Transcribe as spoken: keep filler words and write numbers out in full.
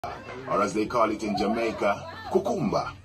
or as they call it in Jamaica, cucumba.